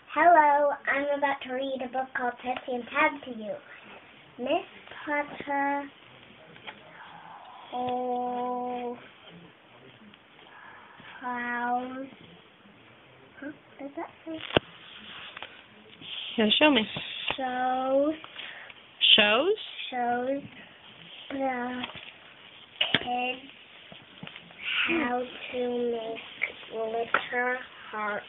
Hello, I'm about to read a book called Tessie and Tab to you. Miss Potter holds house. Huh? Does that say? Yeah, show me. Shows the kids how to make glitter hearts.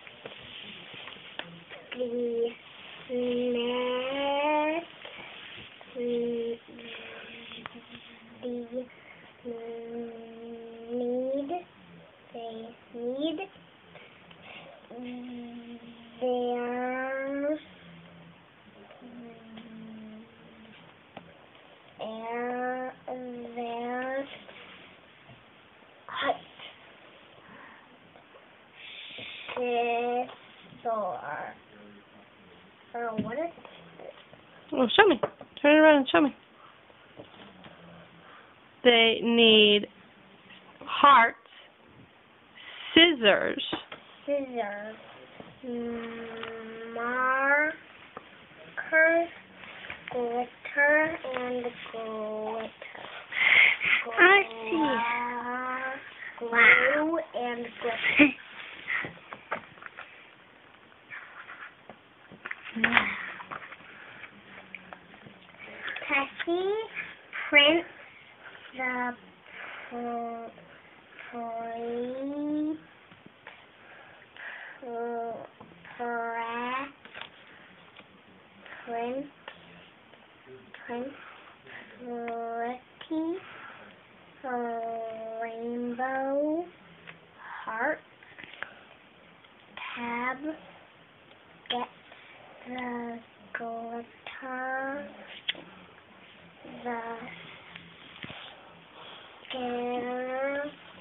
Their hut what is it? Oh, show me. Turn it around and show me. They need hearts, scissors, markers, glitter, and glitter. I see. Glue and glitter. Tessie prints the pretty rainbow heart. Tab gets the glitter, the scanner,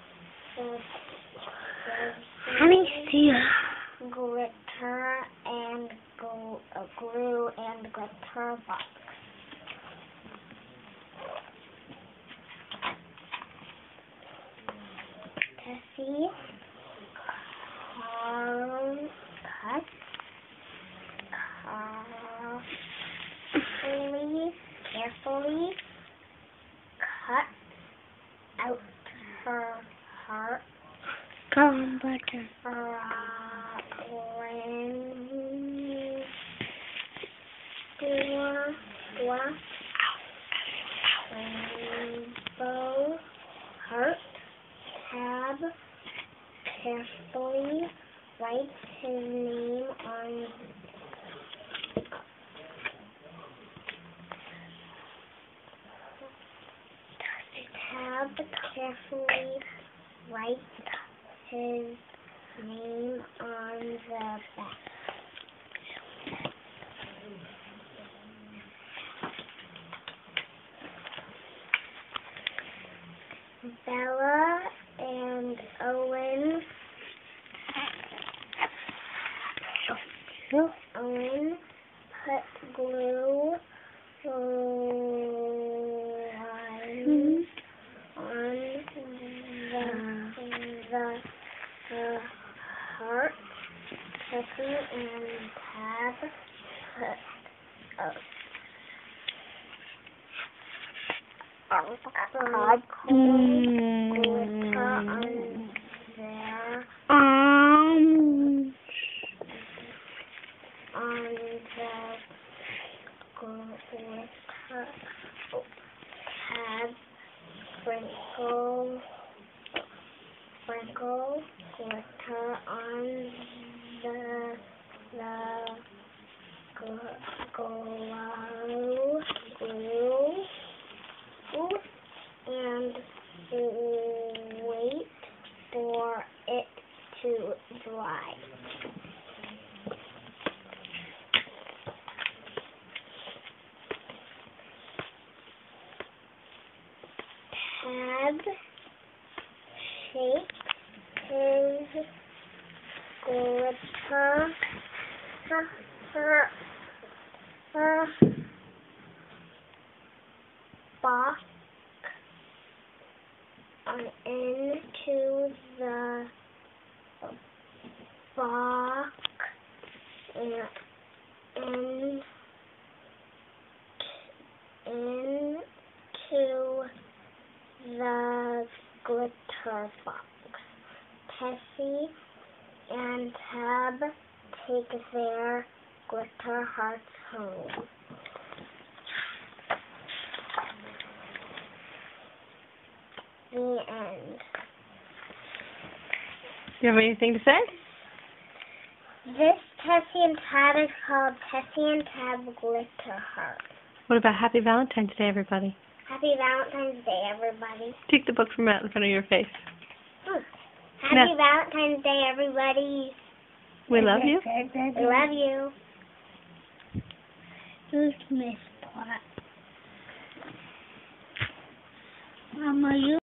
Let me see. glitter and glue and glitter box. Tessie carefully cut out her heart. Come, butter. Rainbow heart. Tab carefully writes his name on his name on the back. Bella and Owen put glue lines on the heart. Tessie and Tab put glitter on their glitter. Tab sprinkle glitter on the glue and wait for it to dry. Tab shakes his glitter box into the box into the glitter box. Tessie and Tab take their glitter hearts home. The end. Do you have anything to say? This Tessie and Tab is called Tessie and Tab Glitter Heart. What about Happy Valentine's Day, everybody? Happy Valentine's Day, everybody. Take the book from out in front of your face. Happy Valentine's Day, everybody. We love you. We love you. Who's Miss Pot? Mama, you